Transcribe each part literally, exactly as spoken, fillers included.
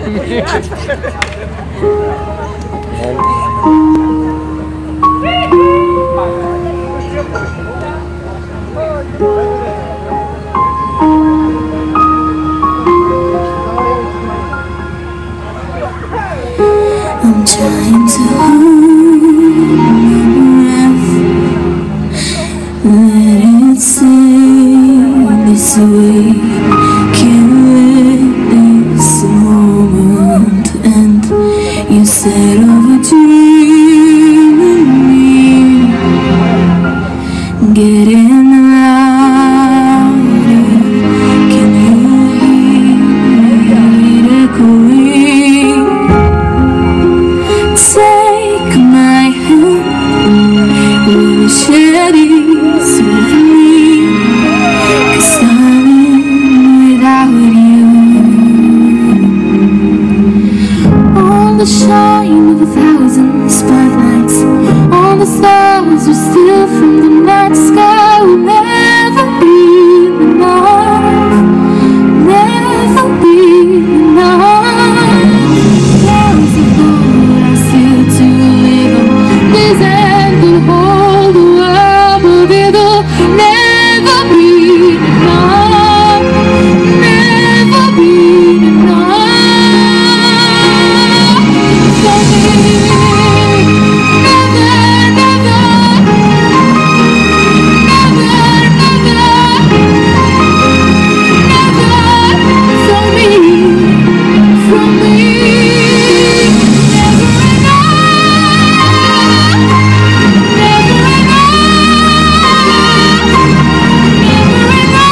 I'm trying to hold let it stay this way. Can't let this moment end. You said of a dream in me, getting louder. Can you hear it echoing? Take my hand, will you share this with me? 'Cause darling, without you, all the shine of a thousand spotlights, all the stars we steal from the night sky will never be enough, never be enough. There's a goal I still to live on. This end will hold the world, but it'll never be enough, never be enough for me. Never, never, never, never, never for me, for me. Never enough, never enough, never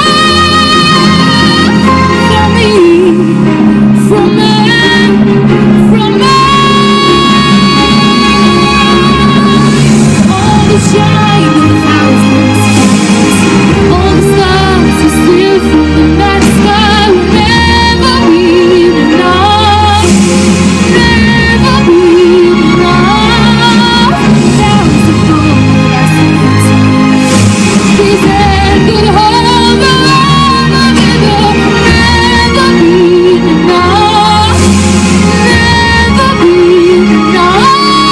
enough for me, for me, for me. All the shine of a thousand stars, all the stars we steal from the night sky will never be enough, never be enough. There's a goal I still to live. This end could hold the world, but it'll never be enough, never be enough.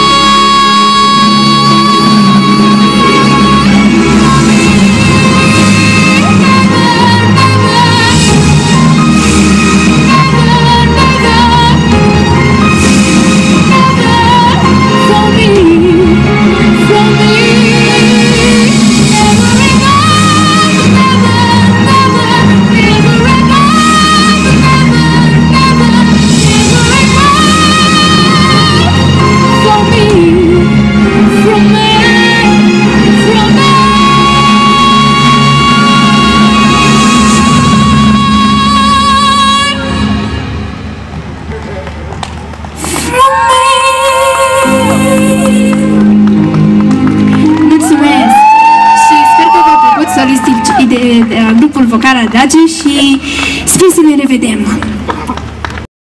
Mulțumesc și sper că v-a plăcut solisticii de, de la grupul vocal Adage și sper să ne revedem!